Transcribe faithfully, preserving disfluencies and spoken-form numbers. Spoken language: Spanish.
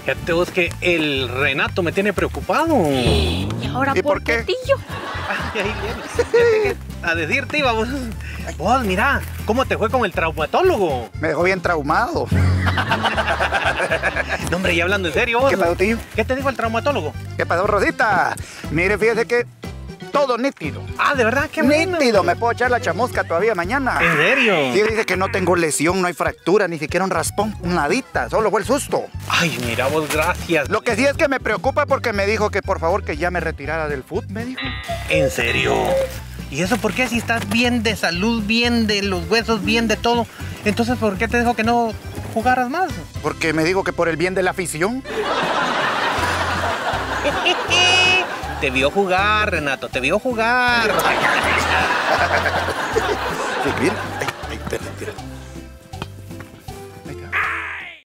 Fíjate vos que el Renato me tiene preocupado. ¿Y ahora ¿Y por por qué? qué, tío? Ay, ahí viene. Fíjate que a decirte iba vos. Vos, mira, ¿cómo te fue con el traumatólogo? Me dejó bien traumado. No, hombre, y hablando en serio vos. ¿Qué pasó, tío? ¿Qué te dijo el traumatólogo? ¿Qué pasó, Rosita? Mire, fíjese que todo nítido. Ah, ¿de verdad? Qué bueno. Nítido, me puedo echar la chamusca todavía mañana. ¿En serio? Sí, dice que no tengo lesión, no hay fractura, ni siquiera un raspón, nadita, solo fue el susto. Ay, mira vos, gracias. Lo que sí es que me preocupa porque me dijo que por favor que ya me retirara del fútbol, me dijo. ¿En serio? ¿Y eso por qué? Si estás bien de salud, bien de los huesos, bien de todo. Entonces, ¿por qué te dijo que no jugaras más? Porque me dijo que por el bien de la afición. Te vio jugar, Renato, te vio jugar. Sí, mira.